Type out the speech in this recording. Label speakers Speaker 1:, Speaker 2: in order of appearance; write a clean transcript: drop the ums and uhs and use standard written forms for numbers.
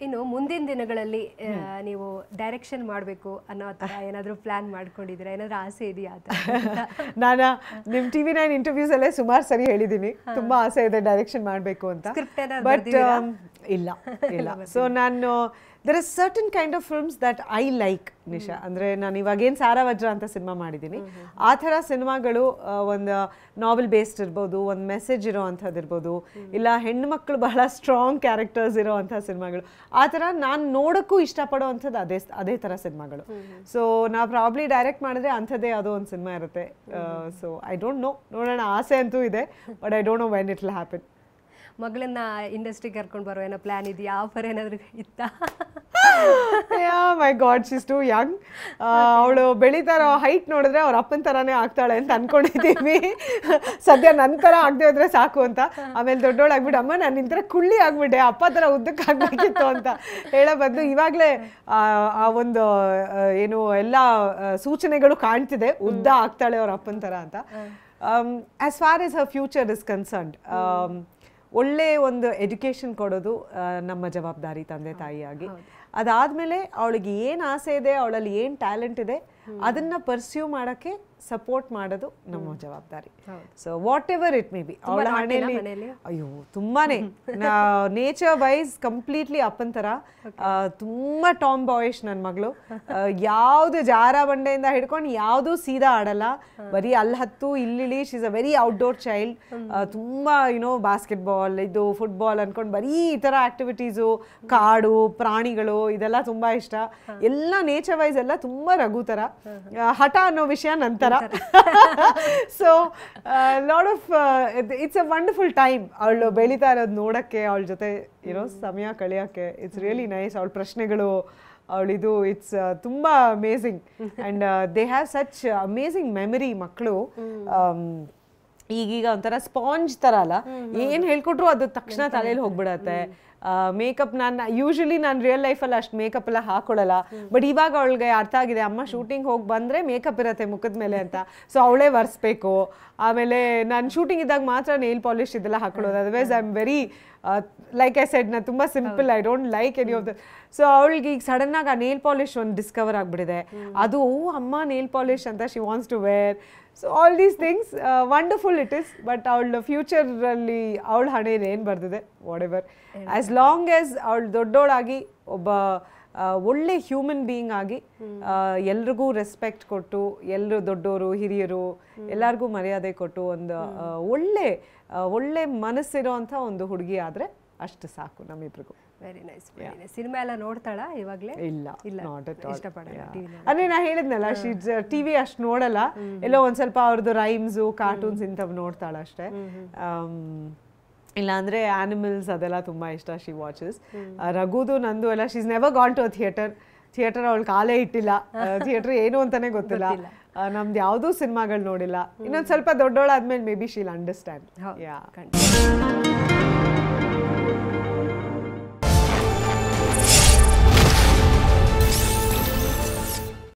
Speaker 1: ಇನ್ನು ಮುಂದಿನ ದಿನಗಳಲ್ಲಿ ನೀವು ಡೈರೆಕ್ಷನ್ ಮಾಡಬೇಕು ಅನ್ನೋ ಥರ ಏನಾದರೂ ಪ್ಲಾನ್ ಮಾಡ್ಕೊಂಡಿದ್ದೀರಾ? ಏನಾದರೂ ಆಸೆ ಇದೆಯಾ ಆ ಥರ?
Speaker 2: ನಾನು ನಿಮ್ಮ TV9 ಇಂಟರ್ವ್ಯೂಸ್ ಅಲ್ಲೇ ಸುಮಾರು ಸರಿ ಹೇಳಿದ್ದೀನಿ, ತುಂಬಾ ಆಸೆ ಇದೆ ಡೈರೆಕ್ಷನ್ ಮಾಡಬೇಕು ಅಂತ. ಬಟ್ ಇಲ್ಲ ಇಲ್ಲ. ಸೊ ನಾನು there is certain kind of films that I like, Nisha. ಅಂದ್ರೆ ನಾನು ಇವಾಗ ಏನು ಸಾರಾವಜ್ರ ಅಂತ ಸಿನಿಮಾ ಮಾಡಿದ್ದೀನಿ, ಆ ಥರ ಸಿನಿಮಾಗಳು ಒಂದು ನಾವೆಲ್ ಬೇಸ್ಡ್ ಇರ್ಬೋದು, ಒಂದು ಮೆಸೇಜ್ ಇರೋ ಅಂಥದ್ದು ಇರ್ಬೋದು, ಇಲ್ಲ ಹೆಣ್ಣು ಮಕ್ಕಳು ಬಹಳ ಸ್ಟ್ರಾಂಗ್ ಕ್ಯಾರೆಕ್ಟರ್ಸ್ ಇರೋ ಅಂಥ ಸಿನಿಮಾಗಳು, ಆ ಥರ ನಾನು ನೋಡೋಕ್ಕೂ ಇಷ್ಟಪಡೋ ಅಂಥದ್ದು ಅದೇ ಥರ ಸಿನಿಮಾಗಳು. ಸೊ ನಾವು ಪ್ರಾಬ್ಲಿ ಡೈರೆಕ್ಟ್ ಮಾಡಿದ್ರೆ ಅಂಥದ್ದೇ ಯಾವುದೋ ಒಂದು ಸಿನಿಮಾ ಇರುತ್ತೆ. ಸೊ ಐ ಡೋಂಟ್ ನೋ, ನೋಡೋಣ, ಆಸೆ ಅಂತೂ ಇದೆ, but I don't know when it will happen.
Speaker 1: ಮಗಳನ್ನ ಇಂಡಸ್ಟ್ರಿ ಕರ್ಕೊಂಡು ಬರೋ ಏನೋ ಪ್ಲಾನ್ ಇದೆಯಾ? ಆಫರ್ ಏನಾದರೂ ಇತ್ತಾ?
Speaker 2: My God, she is too young. ಅವಳು ಬೆಳೀತಾರೋ ಹೈಟ್ ನೋಡಿದ್ರೆ ಅವ್ರ ಅಪ್ಪನ ಥರನೇ ಆಗ್ತಾಳೆ ಅಂತ ಅನ್ಕೊಂಡಿದ್ದೀವಿ. ಸದ್ಯ ನನ್ನ ಥರ ಆಗದೆ ಹೋದ್ರೆ ಸಾಕು ಅಂತ. ಆಮೇಲೆ ದೊಡ್ಡವಳಾಗ್ಬಿಟ್ಟು, ಅಮ್ಮ ನಾನು ನಿನ್ನ ಥರ ಕುಳ್ಳಿ ಆಗ್ಬಿಟ್ಟೆ, ಅಪ್ಪ ಥರ ಉದ್ದಕ್ಕೆ ಆಗಬೇಕಿತ್ತು ಅಂತ ಹೇಳೋ ಬದಲು ಇವಾಗಲೇ ಆ ಒಂದು ಏನು ಎಲ್ಲ ಸೂಚನೆಗಳು ಕಾಣ್ತಿದೆ, ಉದ್ದ ಆಗ್ತಾಳೆ ಅವ್ರ ಅಪ್ಪನ ಥರ ಅಂತ. As far as her future is concerned, ಒಳ್ಳೆ ಒಂದು ಎಜುಕೇಷನ್ ಕೊಡೋದು ನಮ್ಮ ಜವಾಬ್ದಾರಿ ತಂದೆ ತಾಯಿಯಾಗಿ. ಅದಾದಮೇಲೆ ಅವಳಿಗೆ ಏನು ಆಸೆ ಇದೆ, ಅವಳಲ್ಲಿ ಏನು ಟ್ಯಾಲೆಂಟ್ ಇದೆ, ಅದನ್ನು ಪರ್ಸ್ಯೂ ಮಾಡೋಕ್ಕೆ ಸಪೋರ್ಟ್ ಮಾಡೋದು ನಮ್ಮ ಜವಾಬ್ದಾರಿ. So whatever it may be. ಅವಳ ಹಣೆಯಲ್ಲಿ ಅಯ್ಯೋ ತುಂಬಾನೇ ನೇಚರ್ ವೈಸ್ ಕಂಪ್ಲೀಟ್ಲಿ ಅಪ್ಪನ ಥರ, ತುಂಬ ಟಾಮ್ ಬಾಯಿಶ್ ನನ್ನ ಮಗಳು. ಯಾವುದು ಜಾರ ಬಂಡೆಯಿಂದ ಹಿಡ್ಕೊಂಡು ಯಾವುದೂ ಸೀದಾ ಆಡಲ್ಲ, ಬರೀ ಅಲ್ಲಿ ಹತ್ತು ಇಲ್ಲಿಳಿ. She is a very outdoor child. ತುಂಬ ಬಾಸ್ಕೆಟ್ಬಾಲ್, ಇದು ಫುಟ್ಬಾಲ್ ಅನ್ಕೊಂಡು ಬರೀ ಈ ಥರ ಆಕ್ಟಿವಿಟೀಸು, ಕಾಡು ಪ್ರಾಣಿಗಳು, ಇದೆಲ್ಲ ತುಂಬ ಇಷ್ಟ. ಎಲ್ಲ ನೇಚರ್ ವೈಸ್ ಎಲ್ಲ ತುಂಬ ರಘು ಥರ. ಹಠ ಅನ್ನೋ ವಿಷಯ ನಂತರ. So lot of it's a wonderful time ಅವಳು ಬೆಳೀತಾ ಇರೋದು ನೋಡೋಕ್ಕೆ, ಅವಳ ಜೊತೆ ಸಮಯ ಕಳೆಯೋಕ್ಕೆ. It's really nice. ಅವಳ ಪ್ರಶ್ನೆಗಳು, ಅವಳಿದು, ಇಟ್ಸ್ ತುಂಬ amazing. And they have such amazing memory ಮಕ್ಕಳು. ಈಗೀಗ ಒಂಥರ ಸ್ಪಾಂಜ್ ಥರ ಅಲ್ಲ, ಏನು ಹೇಳ್ಕೊಟ್ರು ಅದು ತಕ್ಷಣ ತಲೆಯಲ್ಲಿ ಹೋಗ್ಬಿಡತ್ತೆ. ಮೇಕಪ್ ಯೂಶಲಿ ನಾನು ರಿಯಲ್ ಲೈಫಲ್ಲಿ ಅಷ್ಟು ಮೇಕಪ್ ಎಲ್ಲ ಹಾಕೊಳ್ಳಲ್ಲ, ಬಟ್ ಇವಾಗ ಅವಳಿಗೆ ಅರ್ಥ ಆಗಿದೆ, ಅಮ್ಮ ಶೂಟಿಂಗ್ ಹೋಗಿ ಬಂದರೆ ಮೇಕಪ್ ಇರುತ್ತೆ ಮುಖದ ಮೇಲೆ ಅಂತ. ಸೊ ಅವಳೇ ಒರೆಸ್ಬೇಕು. ಆಮೇಲೆ ನಾನು ಶೂಟಿಂಗ್ ಇದ್ದಾಗ ಮಾತ್ರ ನೇಲ್ ಪಾಲಿಶ್ ಇದೆಲ್ಲ ಹಾಕೊಳ್ಳೋದು. Otherwise I am very like I said, ನಾನು ತುಂಬ simple, I don't like any of the. So ಅವಳಿಗೆ ಈಗ ಸಡನ್ನಾಗಿ ಆ ನೇಲ್ ಪಾಲಿಶ್ ಒಂದು ಡಿಸ್ಕವರ್ ಆಗಿಬಿಟ್ಟಿದೆ. ಅದು ಅಮ್ಮ ನೇಲ್ ಪಾಲಿಶ್ ಅಂತ she wants to wear. So all these things wonderful it is. But ಅವಳ ಫ್ಯೂಚರಲ್ಲಿ ಅವಳ ಹಣೆಯಲ್ಲಿ ಏನು ಬರ್ದಿದೆ, whatever, as long as ಅವಳು ದೊಡ್ಡೋಳಾಗಿ ಒಬ್ಬ ಒಳ್ಳೆ ಹ್ಯೂಮನ್ ಬೀಯಿಂಗ್ ಆಗಿ ಎಲ್ರಿಗೂ ರೆಸ್ಪೆಕ್ಟ್ ಕೊಟ್ಟು, ಎಲ್ಲರೂ ದೊಡ್ಡವರು ಹಿರಿಯರು ಎಲ್ಲರಿಗೂ ಮರ್ಯಾದೆ ಕೊಟ್ಟು ಒಂದು ಒಳ್ಳೆ ಮನಸ್ಸಿರೋ ಅಂಥ ಒಂದು ಹುಡುಗಿ ಆದರೆ ಅಷ್ಟು ಸಾಕು ನಮ್ಮಿಬ್ರಿಗೂ.
Speaker 1: Very nice. ಸಿನಿಮಾ ಎಲ್ಲ ನೋಡ್ತಾಳಾ ಇವಾಗಲೇ?
Speaker 2: ಇಲ್ಲ,
Speaker 1: ಇಷ್ಟಪಡಲ್ಲ.
Speaker 2: ಅಂದ್ರೆ ನಾ ಹೇಳಿದ್ನಲ್ಲ, ಟಿವಿ ಅಷ್ಟು ನೋಡಲ್ಲ. ಎಲ್ಲೋ ಒಂದ್ ಸ್ವಲ್ಪ ಅವ್ರದ್ದು ರೈಮ್ಸು, ಕಾರ್ಟೂನ್ಸ್ ಇಂಥವು ನೋಡ್ತಾಳ ಅಷ್ಟೇ. ಇಲ್ಲ ಅಂದ್ರೆ ಆನಿಮಲ್ಸ್ ಅದೆಲ್ಲ ತುಂಬಾ ಇಷ್ಟ, ಶಿ ವಾಚಸ್. ರಘುದು ನಂದು ಎಲ್ಲ, she is never gone to a theatre ಅವಳು ಕಾಲೇ ಇಟ್ಟಿಲ್ಲ. ಥಿಯೇಟರ್ ಏನು ಅಂತಾನೆ ಗೊತ್ತಿಲ್ಲ. ನಮ್ದು ಯಾವುದೂ ಸಿನಿಮಾಗಳು ನೋಡಿಲ್ಲ. ಇನ್ನೊಂದು ಸ್ವಲ್ಪ ದೊಡ್ಡೋಳಾದ್ಮೇಲೆ ಮೇ ಬಿ ಶೀಲ್ ಅಂಡರ್ಸ್ಟ್ಯಾಂಡ್. ಯಾ.